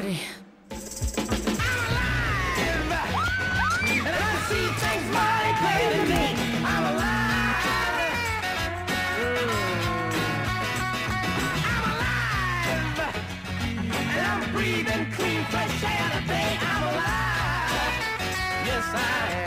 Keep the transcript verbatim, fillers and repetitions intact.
body. I'm alive, and I see things mighty plain to me. I'm alive. I'm alive, and I'm breathing clean, fresh air today. I'm alive. Yes, I am.